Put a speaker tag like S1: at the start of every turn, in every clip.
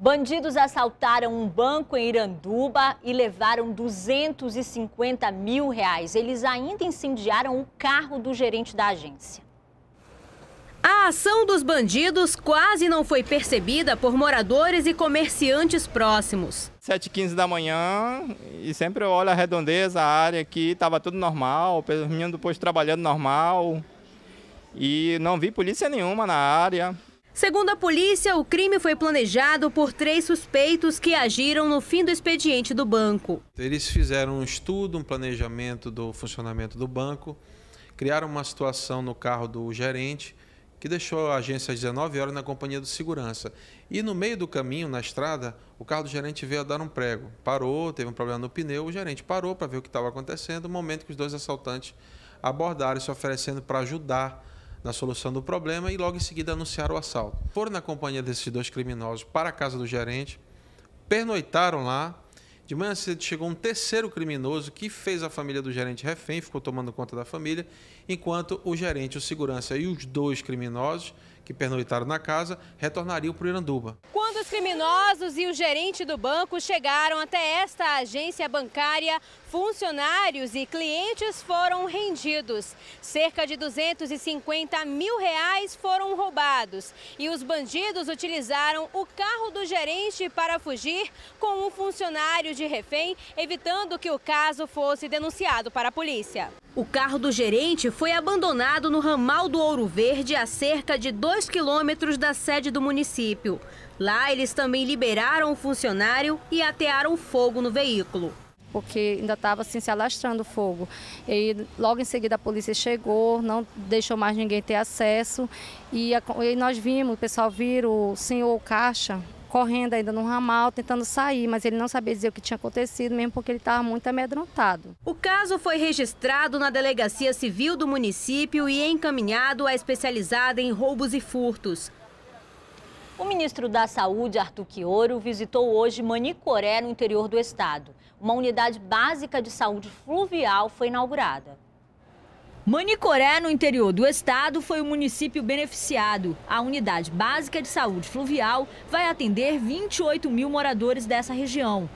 S1: Bandidos assaltaram um banco em Iranduba e levaram R$250 mil. Eles ainda incendiaram o carro do gerente da agência.
S2: A ação dos bandidos quase não foi percebida por moradores e comerciantes próximos.
S3: 7h15 da manhã e sempre eu olho a redondeza, a área aqui, estava tudo normal, os meninos depois trabalhando normal e não vi polícia nenhuma na área.
S2: Segundo a polícia, o crime foi planejado por 3 suspeitos que agiram no fim do expediente do banco.
S4: Eles fizeram um estudo, um planejamento do funcionamento do banco, criaram uma situação no carro do gerente, que deixou a agência às 19 horas na companhia do segurança. E no meio do caminho, na estrada, o carro do gerente veio a dar um prego. Parou, teve um problema no pneu, o gerente parou para ver o que estava acontecendo, no momento que os 2 assaltantes abordaram, se oferecendo para ajudar na solução do problema e logo em seguida anunciaram o assalto. Foram na companhia desses 2 criminosos para a casa do gerente, pernoitaram lá. De manhã cedo chegou um 3º criminoso que fez a família do gerente refém, ficou tomando conta da família, enquanto o gerente, o segurança e os 2 criminosos que pernoitaram na casa retornariam para o Iranduba.
S2: Quando os criminosos e o gerente do banco chegaram até esta agência bancária, funcionários e clientes foram rendidos. Cerca de R$250 mil foram roubados e os bandidos utilizaram o carro do gerente para fugir com um funcionário de refém, evitando que o caso fosse denunciado para a polícia. O carro do gerente foi abandonado no ramal do Ouro Verde, a cerca de 2 quilômetros da sede do município. Lá, eles também liberaram o funcionário e atearam fogo no veículo.
S5: Porque ainda estava assim, se alastrando o fogo. E logo em seguida a polícia chegou, não deixou mais ninguém ter acesso. E nós vimos, o pessoal viu o senhor caixa correndo ainda no ramal, tentando sair, mas ele não sabia dizer o que tinha acontecido, mesmo porque ele estava muito amedrontado.
S2: O caso foi registrado na Delegacia Civil do município e encaminhado à especializada em roubos e furtos.
S1: O ministro da Saúde, Arthur Quioro, visitou hoje Manicoré, no interior do estado. Uma unidade básica de saúde fluvial foi inaugurada. Manicoré, no interior do estado, foi o município beneficiado. A unidade básica de saúde fluvial vai atender 28 mil moradores dessa região.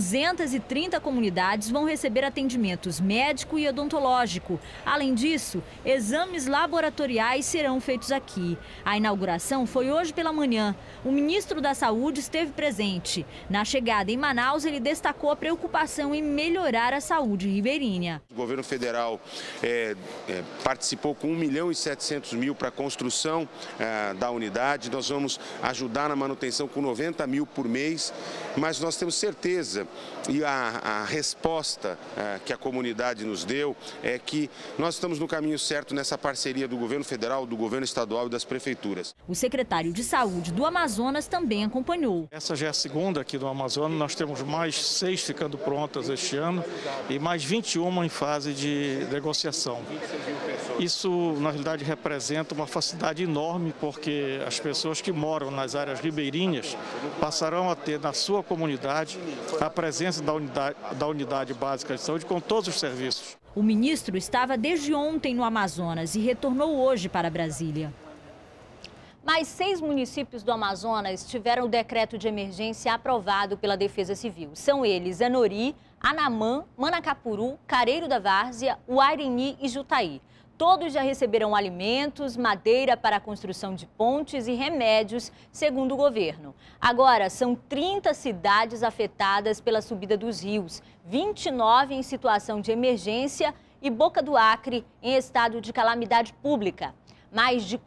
S1: 230 comunidades vão receber atendimentos médico e odontológico. Além disso, exames laboratoriais serão feitos aqui. A inauguração foi hoje pela manhã. O ministro da Saúde esteve presente. Na chegada em Manaus, ele destacou a preocupação em melhorar a saúde ribeirinha.
S6: O governo federal participou com 1.700.000 para a construção da unidade. Nós vamos ajudar na manutenção com 90 mil por mês, mas nós temos certeza e a resposta que a comunidade nos deu é que nós estamos no caminho certo nessa parceria do governo federal, do governo estadual e das prefeituras.
S1: O secretário de Saúde do Amazonas também acompanhou.
S7: Essa já é a segunda aqui do Amazonas, nós temos mais 6 ficando prontas este ano e mais 21 em fase de negociação. Isso, na realidade, representa uma facilidade enorme, porque as pessoas que moram nas áreas ribeirinhas passarão a ter na sua comunidade a presença da unidade básica de saúde com todos os serviços.
S1: O ministro estava desde ontem no Amazonas e retornou hoje para Brasília. Mais 6 municípios do Amazonas tiveram o decreto de emergência aprovado pela Defesa Civil. São eles Anori, Anamã, Manacapuru, Careiro da Várzea, Uarini e Jutaí. Todos já receberam alimentos, madeira para a construção de pontes e remédios, segundo o governo. Agora, são 30 cidades afetadas pela subida dos rios, 29 em situação de emergência e Boca do Acre em estado de calamidade pública. Mais de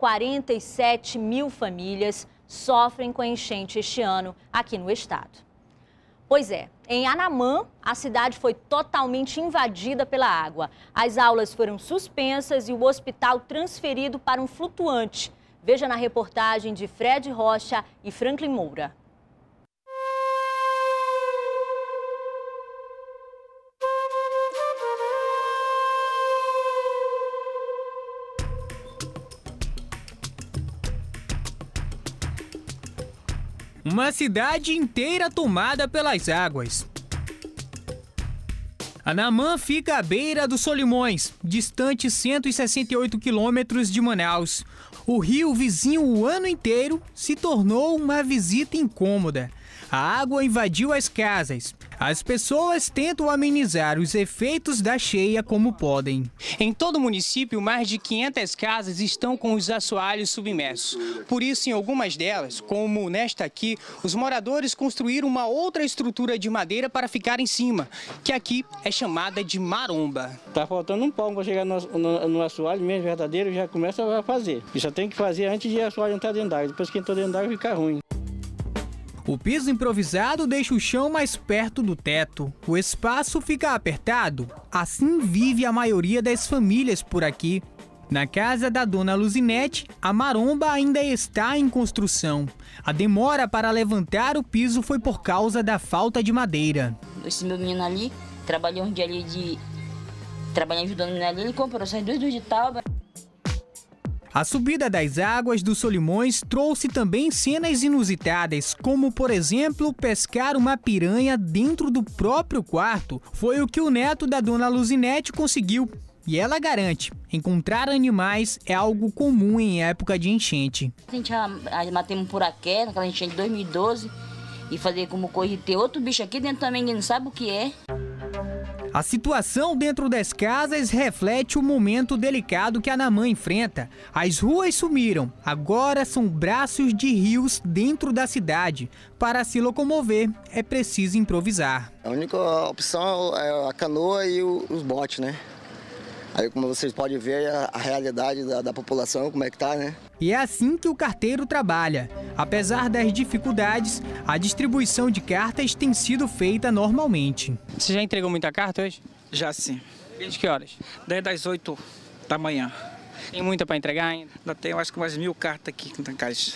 S1: 47 mil famílias sofrem com a enchente este ano aqui no estado. Pois é, em Anamã, a cidade foi totalmente invadida pela água. As aulas foram suspensas e o hospital transferido para um flutuante. Veja na reportagem de Fred Rocha e Franklin Moura.
S8: Uma cidade inteira tomada pelas águas. Anamã fica à beira dos Solimões, distante 168 quilômetros de Manaus. O rio vizinho o ano inteiro se tornou uma visita incômoda. A água invadiu as casas. As pessoas tentam amenizar os efeitos da cheia como podem.
S9: Em todo o município, mais de 500 casas estão com os assoalhos submersos. Por isso, em algumas delas, como nesta aqui, os moradores construíram uma outra estrutura de madeira para ficar em cima, que aqui é chamada de maromba.
S10: Tá faltando um palmo para chegar no assoalho mesmo verdadeiro, já começa a fazer. E só tem que fazer antes de o assoalho entrar dentro d'água. Depois que entrou dentro d'água fica ruim.
S8: O piso improvisado deixa o chão mais perto do teto. O espaço fica apertado. Assim vive a maioria das famílias por aqui. Na casa da dona Luzinete, a maromba ainda está em construção. A demora para levantar o piso foi por causa da falta de madeira.
S11: Esse meu menino ali, trabalhou um dia ali trabalhando ajudando o menino ali, ele comprou essas duas de tábua.
S8: A subida das águas dos Solimões trouxe também cenas inusitadas, como, por exemplo, pescar uma piranha dentro do próprio quarto. Foi o que o neto da dona Luzinete conseguiu. E ela garante, encontrar animais é algo comum em época de enchente.
S11: A gente já matamos um puraqué naquela enchente de 2012 e fazer como correr ter outro bicho aqui dentro também, ninguém sabe o que é.
S8: A situação dentro das casas reflete o momento delicado que a Anamã enfrenta. As ruas sumiram, agora são braços de rios dentro da cidade. Para se locomover, é preciso improvisar.
S12: A única opção é a canoa e os botes, né? Aí, como vocês podem ver, a realidade da população, como é que tá, né?
S8: E é assim que o carteiro trabalha. Apesar das dificuldades, a distribuição de cartas tem sido feita normalmente.
S9: Você já entregou muita carta hoje?
S13: Já sim.
S9: Desde que horas?
S13: Desde as 8 da manhã.
S9: Tem muita para entregar ainda?
S13: Ainda tenho acho que umas 1000 cartas aqui na caixa.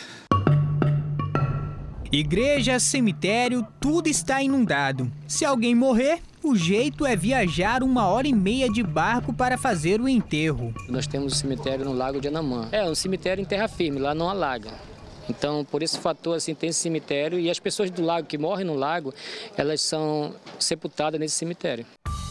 S8: Igreja, cemitério, tudo está inundado. Se alguém morrer, o jeito é viajar 1h30 de barco para fazer o enterro.
S14: Nós temos um cemitério no Lago de Anamã. É um cemitério em terra firme, lá não alaga. Então, por esse fator, assim, tem esse cemitério e as pessoas do lago que morrem no lago, elas são sepultadas nesse cemitério.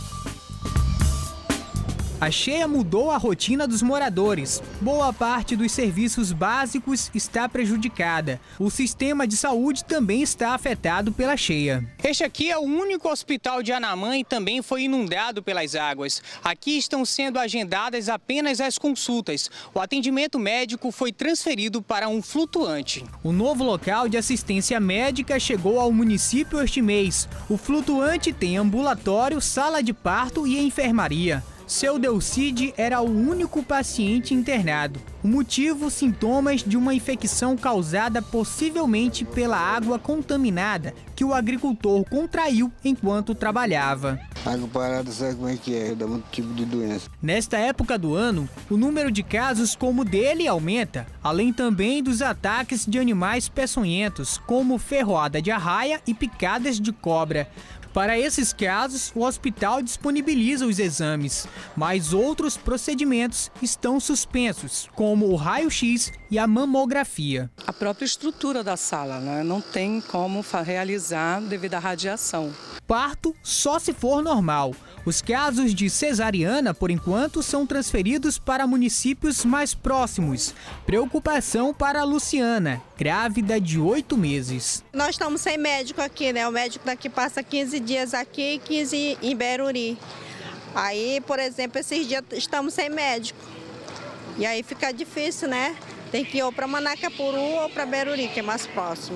S8: A cheia mudou a rotina dos moradores. Boa parte dos serviços básicos está prejudicada. O sistema de saúde também está afetado pela cheia.
S9: Este aqui é o único hospital de Anamã e também foi inundado pelas águas. Aqui estão sendo agendadas apenas as consultas. O atendimento médico foi transferido para um flutuante.
S8: O novo local de assistência médica chegou ao município este mês. O flutuante tem ambulatório, sala de parto e enfermaria. Seu Delcide era o único paciente internado. O motivo, sintomas de uma infecção causada possivelmente pela água contaminada que o agricultor contraiu enquanto trabalhava.
S12: Água parada, sabe como é que é? Dá muito tipo de doença.
S8: Nesta época do ano, o número de casos como o dele aumenta, além também dos ataques de animais peçonhentos, como ferroada de arraia e picadas de cobra. Para esses casos, o hospital disponibiliza os exames, mas outros procedimentos estão suspensos, como o raio-x e a mamografia.
S15: A própria estrutura da sala, né? Não tem como realizar devido à radiação.
S8: Parto só se for normal. Os casos de cesariana, por enquanto, são transferidos para municípios mais próximos. Preocupação para a Luciana, grávida de 8 meses.
S16: Nós estamos sem médico aqui, né? O médico daqui passa 15 dias aqui e 15 em Beruri. Aí, por exemplo, esses dias estamos sem médico. E aí fica difícil, né? Tem que ir ou para Manacapuru ou para Beruri, que é mais próximo.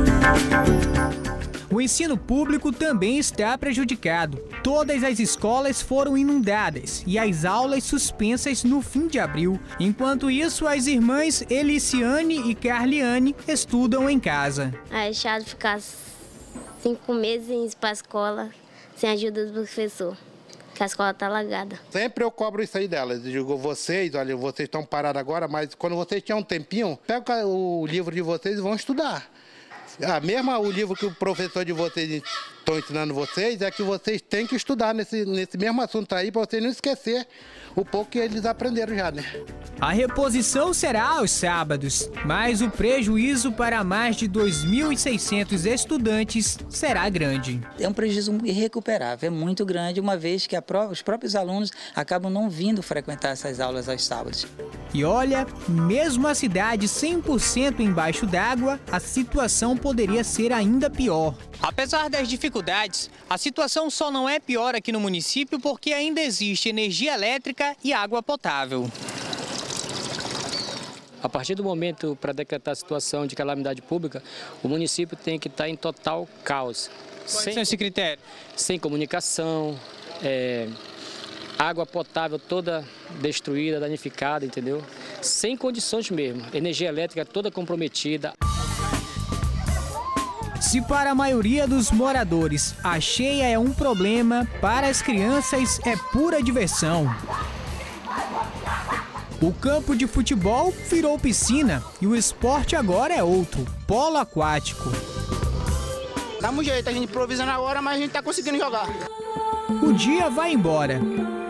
S8: O ensino público também está prejudicado. Todas as escolas foram inundadas e as aulas suspensas no fim de abril. Enquanto isso, as irmãs Eliciane e Carliane estudam em casa.
S17: É chato ficar 5 meses para a escola sem ajuda do professor, que a escola está alagada.
S18: Sempre eu cobro isso aí delas. Eu digo, vocês estão parados agora, mas quando vocês tiverem um tempinho, pega o livro de vocês e vão estudar. Mesmo o livro que o professor de vocês estou ensinando vocês é que vocês têm que estudar nesse mesmo assunto aí, para vocês não esquecer o pouco que eles aprenderam já, né?
S8: A reposição será aos sábados, mas o prejuízo para mais de 2.600 estudantes será grande.
S19: É um prejuízo irrecuperável, é muito grande, uma vez que os próprios alunos acabam não vindo frequentar essas aulas aos sábados.
S8: E olha, mesmo a cidade 100% embaixo d'água, a situação poderia ser ainda pior.
S9: Apesar das dificuldades, a situação só não é pior aqui no município porque ainda existe energia elétrica e água potável.
S14: A partir do momento para decretar a situação de calamidade pública, o município tem que estar em total caos.
S9: Qual é esse critério?
S14: Sem comunicação, água potável toda destruída, danificada, entendeu? Sem condições mesmo, energia elétrica toda comprometida.
S8: Se para a maioria dos moradores a cheia é um problema, para as crianças é pura diversão. O campo de futebol virou piscina e o esporte agora é outro, polo aquático.
S20: Dá um jeito, a gente improvisa na hora, mas a gente tá conseguindo jogar.
S8: O dia vai embora.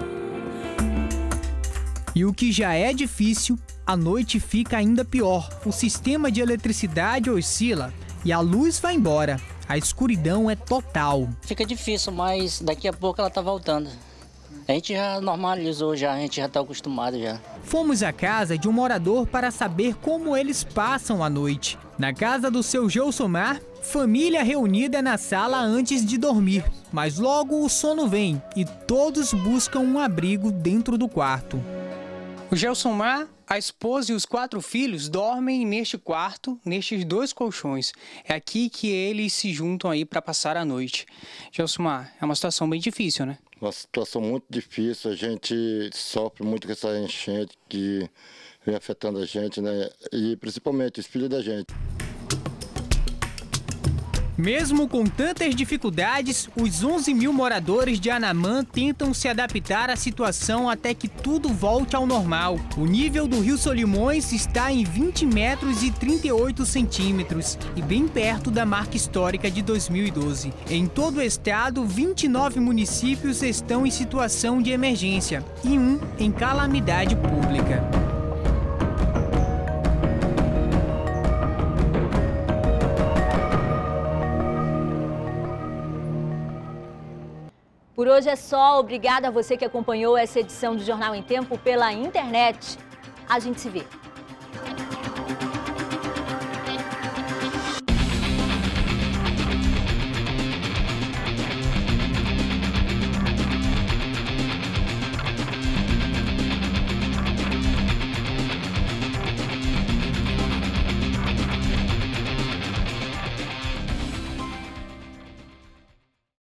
S8: E o que já é difícil, a noite fica ainda pior. O sistema de eletricidade oscila e a luz vai embora. A escuridão é total.
S21: Fica difícil, mas daqui a pouco ela tá voltando. A gente já normalizou, a gente já está acostumado já.
S8: Fomos à casa de um morador para saber como eles passam a noite. Na casa do seu Gelsomar, família reunida na sala antes de dormir. Mas logo o sono vem e todos buscam um abrigo dentro do quarto.
S9: O Gelsomar, a esposa e os 4 filhos dormem neste quarto, nestes 2 colchões. É aqui que eles se juntam aí para passar a noite. Gelsomar, é uma situação bem difícil, né?
S22: Uma situação muito difícil, a gente sofre muito com essa enchente que vem afetando a gente, né? E principalmente os filhos da gente.
S8: Mesmo com tantas dificuldades, os 11 mil moradores de Anamã tentam se adaptar à situação até que tudo volte ao normal. O nível do Rio Solimões está em 20 metros e 38 centímetros e bem perto da marca histórica de 2012. Em todo o estado, 29 municípios estão em situação de emergência e um em calamidade pública.
S1: Por hoje é só. Obrigada a você que acompanhou essa edição do Jornal em Tempo pela internet. A gente se vê.